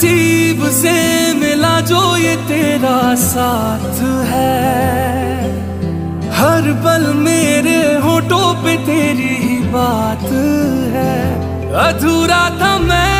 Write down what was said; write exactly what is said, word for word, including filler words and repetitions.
नसीब से मिला जो ये तेरा साथ है। हर पल मेरे होठों पे तेरी ही बात है। अधूरा था मैं